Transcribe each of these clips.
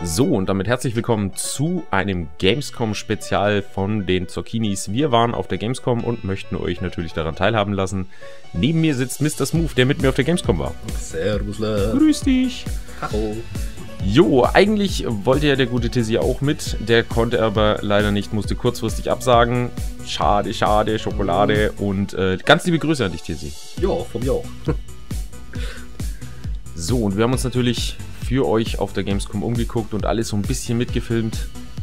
So, und damit herzlich willkommen zu einem Gamescom-Spezial von den Zocchinis. Wir waren auf der Gamescom und möchten euch natürlich daran teilhaben lassen. Neben mir sitzt Mr. Smooth, der mit mir auf der Gamescom war. Servusle. Grüß dich. Hallo. Jo, eigentlich wollte ja der gute Tizzy auch mit. Der konnte aber leider nicht, musste kurzfristig absagen. Schade, schade, Schokolade. Und ganz liebe Grüße an dich, Tizzy. Ja, von mir auch. So, und wir haben uns natürlich für euch auf der Gamescom umgeguckt und alles so ein bisschen mitgefilmt.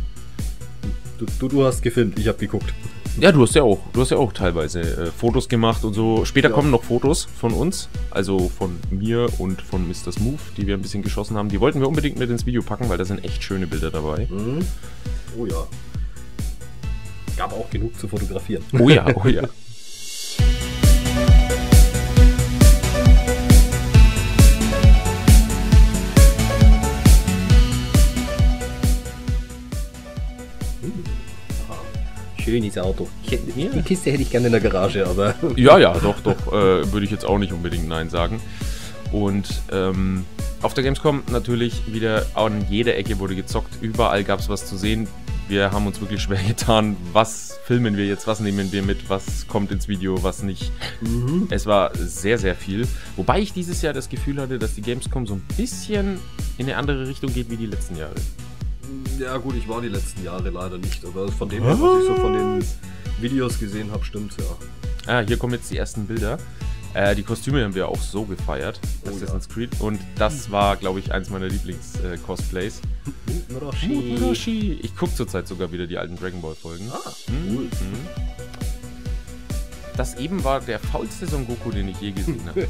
Du hast gefilmt, ich habe geguckt. Ja, du hast ja auch teilweise Fotos gemacht und so. Später kommen noch Fotos von uns, also von mir und von Mr. Smooth, die wir ein bisschen geschossen haben. Die wollten wir unbedingt mit ins Video packen, weil da sind echt schöne Bilder dabei. Mhm. Oh ja. Gab auch genug zu fotografieren. Oh ja, oh ja. Schönes Auto. Die Kiste hätte ich gerne in der Garage, aber... Ja, doch, würde ich jetzt auch nicht unbedingt Nein sagen. Und auf der Gamescom natürlich wieder an jeder Ecke wurde gezockt, überall gab es was zu sehen. Wir haben uns wirklich schwer getan, was filmen wir jetzt, was nehmen wir mit, was kommt ins Video, was nicht. Mhm. Es war sehr, sehr viel. Wobei ich dieses Jahr das Gefühl hatte, dass die Gamescom so ein bisschen in eine andere Richtung geht wie die letzten Jahre. Ja gut, ich war die letzten Jahre leider nicht, aber von dem her, was ich so von den Videos gesehen habe, stimmt's ja. Hier kommen jetzt die ersten Bilder. Die Kostüme haben wir auch so gefeiert, Assassin's Creed. Und das war, glaube ich, eins meiner Lieblings-Cosplays. Roshi. Ich gucke zurzeit sogar wieder die alten Dragon Ball Folgen. Ah, cool. Das eben war der faulste Son Goku, den ich je gesehen habe.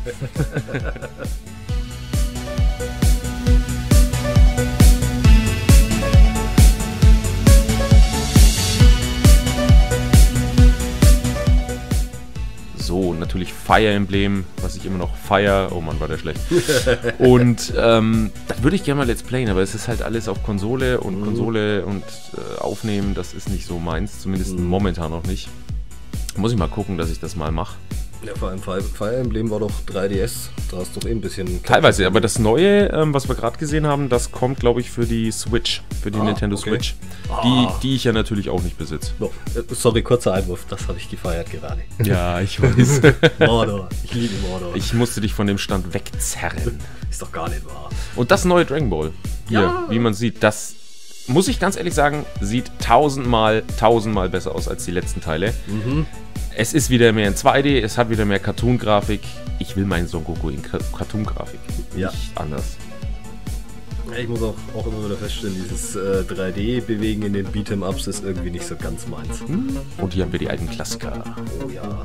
So, natürlich Fire Emblem, was ich immer noch feiere. Oh Mann, war der schlecht. Und das würde ich gerne mal Let's Playen, aber es ist halt alles auf Konsole und Aufnehmen, das ist nicht so meins, zumindest momentan noch nicht. Muss ich mal gucken, dass ich das mal mache. Ja, vor allem Fire Emblem war doch 3DS, da hast du doch ein bisschen... Teilweise, aber das Neue, was wir gerade gesehen haben, das kommt, glaube ich, für die Switch, für die Nintendo Switch, die ich ja natürlich auch nicht besitze. No, sorry, kurzer Einwurf, das habe ich gefeiert gerade. Ja, ich weiß. Mordor, ich liebe Mordor. Ich musste dich von dem Stand wegzerren. Ist doch gar nicht wahr. Und das neue Dragon Ball, hier, wie man sieht, das, muss ich ganz ehrlich sagen, sieht tausendmal besser aus als die letzten Teile. Mhm. Es ist wieder mehr in 2D, es hat wieder mehr Cartoon-Grafik. Ich will meinen Son Goku in Cartoon-Grafik, nicht anders. Ich muss auch immer wieder feststellen, dieses 3D-Bewegen in den Beat'em-Ups ist irgendwie nicht so ganz meins. Und hier haben wir die alten Klassiker. Oh ja.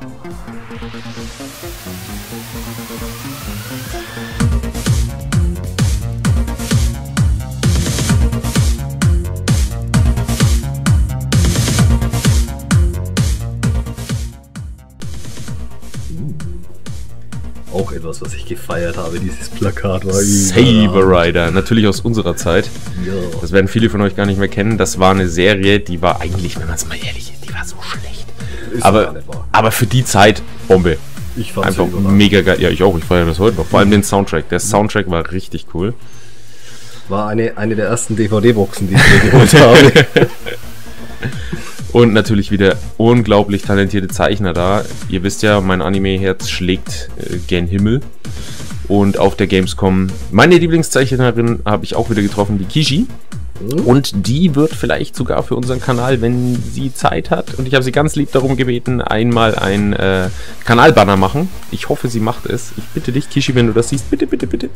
Auch etwas, was ich gefeiert habe, dieses Plakat war Saber Rider, natürlich aus unserer Zeit. Ja. Das werden viele von euch gar nicht mehr kennen. Das war eine Serie, die war eigentlich, wenn man es mal ehrlich ist, die war so schlecht. Aber für die Zeit Bombe. Ich fand's einfach mega geil. Ja, ich auch. Ich feiere das heute noch. Vor allem den Soundtrack. Der Soundtrack war richtig cool. War eine der ersten DVD-Boxen, die ich mir geholt habe. Und natürlich wieder unglaublich talentierte Zeichner da. Ihr wisst ja, mein Anime-Herz schlägt gen Himmel. Und auf der Gamescom, meine Lieblingszeichnerin habe ich auch wieder getroffen, die Kishi. Und die wird vielleicht sogar für unseren Kanal, wenn sie Zeit hat, und ich habe sie ganz lieb darum gebeten, einmal ein Kanalbanner machen. Ich hoffe, sie macht es. Ich bitte dich, Kishi, wenn du das siehst, bitte, bitte, bitte.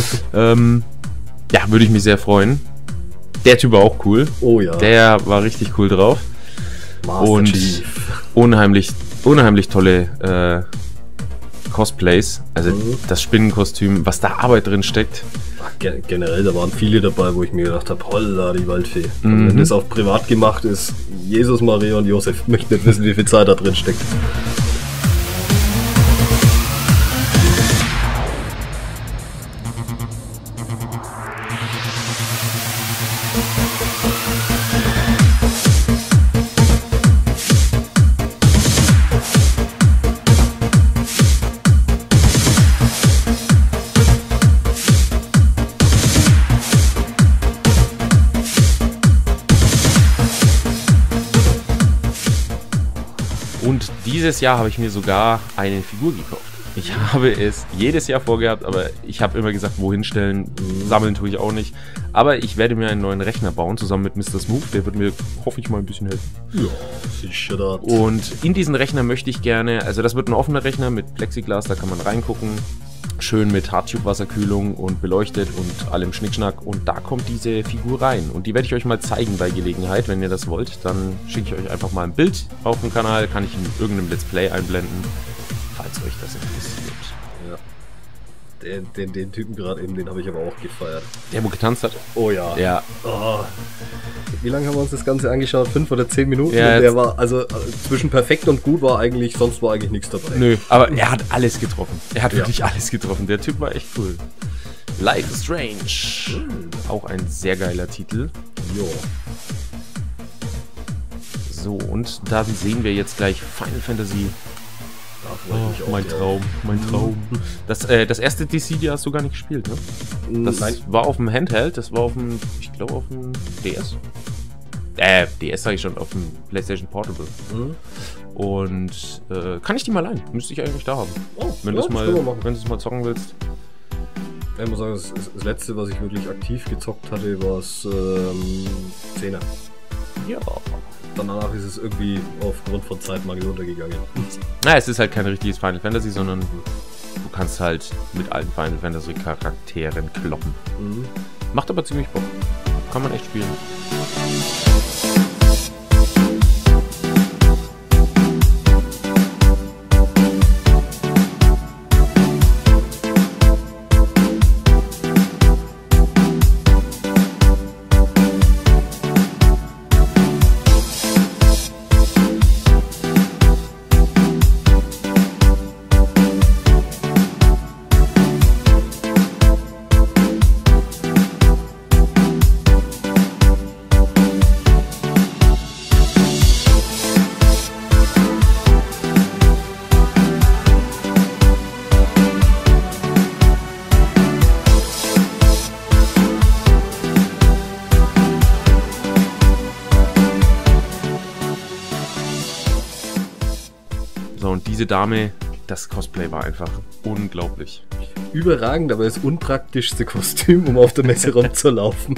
Ja, würde ich mich sehr freuen. Der Typ war auch cool. Oh ja. Der war richtig cool drauf. Und unheimlich tolle Cosplays. Also das Spinnenkostüm, was da Arbeit drin steckt. Generell, da waren viele dabei, wo ich mir gedacht habe, holla die Waldfee. Also wenn das auch privat gemacht ist, Jesus, Maria und Josef, möchte nicht wissen, wie viel Zeit da drin steckt. dieses Jahr habe ich mir sogar eine Figur gekauft. Ich habe es jedes Jahr vorgehabt, aber ich habe immer gesagt, wohin stellen, sammeln tue ich auch nicht. Aber ich werde mir einen neuen Rechner bauen, zusammen mit Mr. Smooth. Der wird mir, hoffe ich mal, ein bisschen helfen. Ja, sicher das. Und in diesen Rechner möchte ich gerne, also das wird ein offener Rechner mit Plexiglas, da kann man reingucken. Schön mit Hardtube-Wasserkühlung und beleuchtet und allem Schnickschnack. Und da kommt diese Figur rein. Und die werde ich euch mal zeigen bei Gelegenheit. Wenn ihr das wollt, dann schicke ich euch einfach mal ein Bild auf dem Kanal. Kann ich in irgendeinem Let's Play einblenden, falls euch das interessiert. Ja. Den Typen gerade eben, den habe ich aber auch gefeiert. Der, wo getanzt hat? Oh ja. Ja. Oh. Wie lange haben wir uns das Ganze angeschaut? 5 oder 10 Minuten? Ja, und der war, also zwischen perfekt und gut war eigentlich, sonst war eigentlich nichts dabei. Nö, aber er hat alles getroffen. Er hat wirklich alles getroffen. Der Typ war echt cool. Life is Strange. Auch ein sehr geiler Titel. Jo. So, und da sehen wir jetzt gleich Final Fantasy. Oh, mein Traum, mein Traum. Das erste DC, hast du gar nicht gespielt, ne? Das war auf dem Handheld, das war auf dem, ich glaube auf dem DS. DS sage ich schon, auf dem PlayStation Portable. Und kann ich die mal leihen? Müsste ich eigentlich da haben. Oh, wenn ja, du es mal zocken willst. Ich muss sagen, das letzte, was ich wirklich aktiv gezockt hatte, war es 10er. Ja. Danach ist es irgendwie aufgrund von Zeit mal runtergegangen. Na, es ist halt kein richtiges Final Fantasy, sondern du kannst halt mit alten Final Fantasy Charakteren kloppen. Macht aber ziemlich Bock. Kann man echt spielen. So, und diese Dame, das Cosplay war einfach unglaublich. Überragend, aber das unpraktischste Kostüm, um auf der Messe rumzulaufen.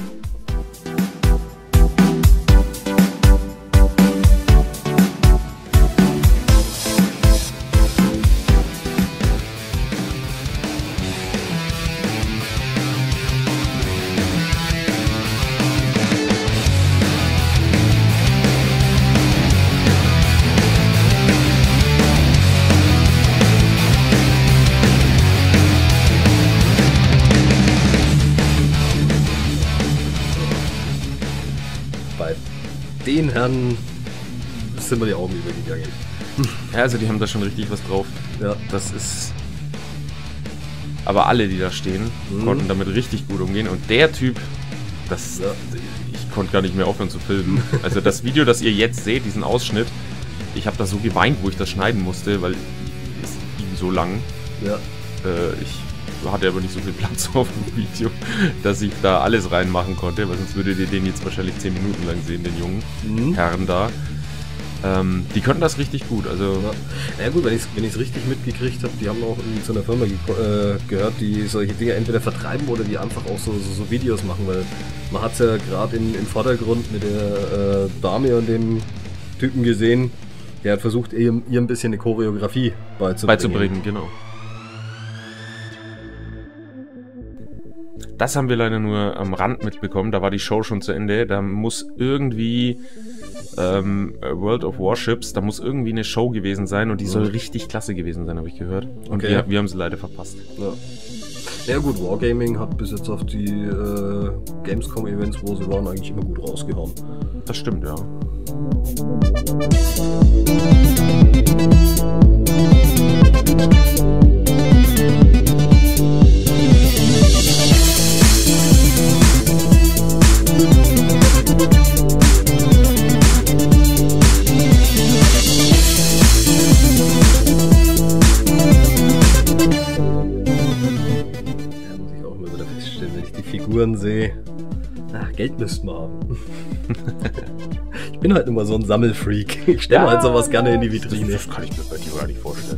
Bei den Herren sind mir die Augen übergegangen. Ja, also die haben da schon richtig was drauf. Ja. Das ist... Aber alle, die da stehen, konnten damit richtig gut umgehen. Und der Typ, das... Ja. Ich konnte gar nicht mehr aufhören zu filmen. Also das Video, das ihr jetzt seht, diesen Ausschnitt, ich habe da so geweint, wo ich das schneiden musste, weil es ging so lang. Ja. Ich hatte aber nicht so viel Platz auf dem Video, dass ich da alles reinmachen konnte, weil sonst würdet ihr den jetzt wahrscheinlich 10 Minuten lang sehen, den jungen Herren da. Die können das richtig gut, also... Ja gut, wenn ich es richtig mitgekriegt habe, die haben auch zu einer Firma gehört, die solche Dinge entweder vertreiben oder die einfach auch so Videos machen, weil man hat es ja gerade im Vordergrund mit der Dame und dem Typen gesehen, der hat versucht, ihr ein bisschen eine Choreografie beizubringen. Genau. Das haben wir leider nur am Rand mitbekommen, da war die Show schon zu Ende, da muss irgendwie World of Warships, da muss irgendwie eine Show gewesen sein und die soll richtig klasse gewesen sein, habe ich gehört. Und okay. wir haben sie leider verpasst. Ja gut, Wargaming hat bis jetzt auf die Gamescom-Events, wo sie waren, eigentlich immer gut rausgehauen. Das stimmt, ja. Figuren sehe. Ach Geld müssten wir haben. Ich bin halt immer so ein Sammelfreak. Ich stelle halt sowas gerne in die Vitrine. Das kann ich mir bei dir gar nicht vorstellen.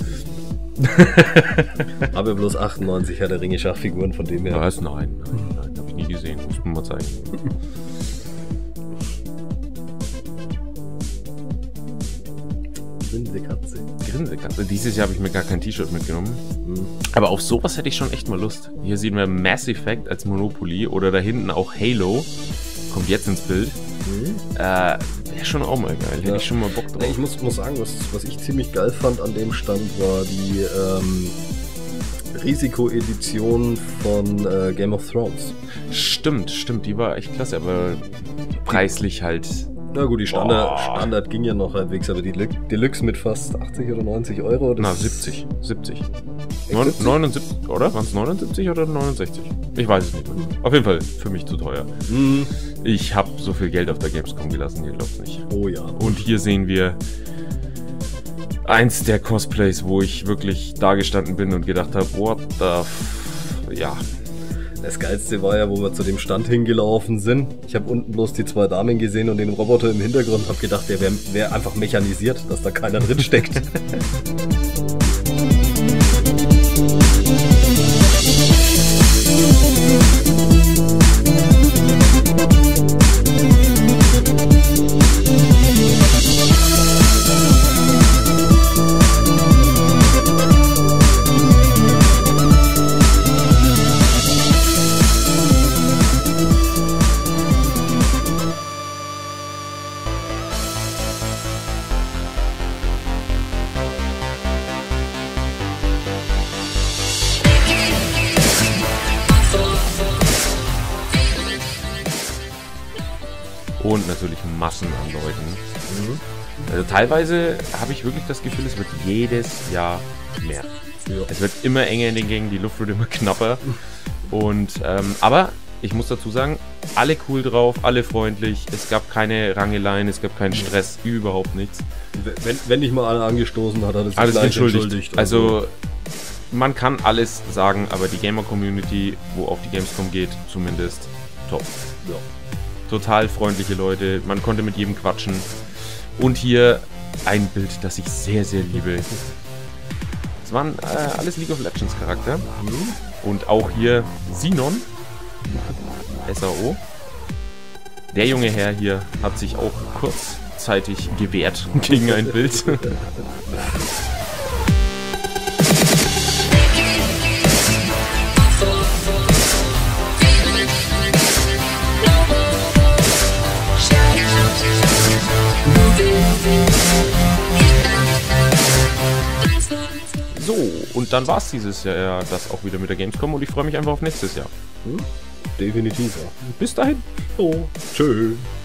Aber bloß 98 Herr der Ringe Schachfiguren, von dem her. Was? Nein, hab ich nie gesehen. Muss man mal zeigen. Grinsekatze. Grinsekatze. Dieses Jahr habe ich mir gar kein T-Shirt mitgenommen. Aber auf sowas hätte ich schon echt mal Lust. Hier sehen wir Mass Effect als Monopoly oder da hinten auch Halo. Kommt jetzt ins Bild. Wäre schon auch mal geil. Hätte ich schon mal Bock drauf. Ich muss sagen, was ich ziemlich geil fand an dem Stand war die Risiko-Edition von Game of Thrones. Stimmt. Die war echt klasse, aber preislich halt. Na gut, die Standard ging ja noch halbwegs, aber die Deluxe mit fast 80 oder 90 Euro. Na, 70. 79, oder? Waren es 79 oder 69? Ich weiß es nicht. Auf jeden Fall für mich zu teuer. Ich habe so viel Geld auf der Gamescom gelassen, ihr glaubt's nicht. Oh ja. Und hier sehen wir eins der Cosplays, wo ich wirklich da gestanden bin und gedacht habe, what the ja. Das Geilste war ja, wo wir zu dem Stand hingelaufen sind. Ich habe unten bloß die 2 Damen gesehen und den Roboter im Hintergrund. Habe gedacht, der wäre einfach mechanisiert, dass da keiner drin steckt. Und natürlich Massen an Leuten. Also teilweise habe ich wirklich das Gefühl, es wird jedes Jahr mehr. Ja. Es wird immer enger in den Gängen, die Luft wird immer knapper. Und aber ich muss dazu sagen, alle cool drauf, alle freundlich. Es gab keine Rangeleien, es gab keinen Stress, überhaupt nichts. Wenn nicht mal einer angestoßen hat, hat er sich Alles gleich entschuldigt. Also man kann alles sagen, aber die Gamer-Community, wo auf die Gamescom geht, zumindest top. Ja. Total freundliche Leute, man konnte mit jedem quatschen. Und hier ein Bild, das ich sehr, sehr liebe. Es waren alles League of Legends Charakter. Und auch hier Sinon, SAO. Der junge Herr hier hat sich auch kurzzeitig gewehrt gegen ein Bild. So, und dann war es dieses Jahr das auch wieder mit der Gamescom und ich freue mich einfach auf nächstes Jahr. Definitiv, ja. Bis dahin. Oh, tschö.